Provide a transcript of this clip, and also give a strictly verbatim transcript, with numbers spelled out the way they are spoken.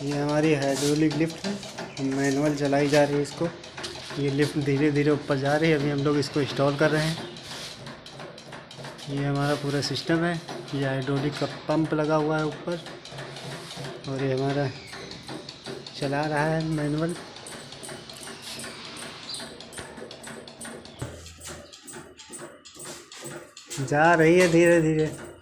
ये हमारी hydraulic lift है, मैनुअल चलाई जा रही है इसको। ये लिफ्ट धीरे धीरे ऊपर जा रही है, अभी हम लोग इसको इंस्टॉल कर रहे हैं। ये हमारा पूरा सिस्टम है। ये हाइड्रोलिक का पंप लगा हुआ है ऊपर, और ये हमारा चला रहा है मैनुअल। जा रही है धीरे धीरे।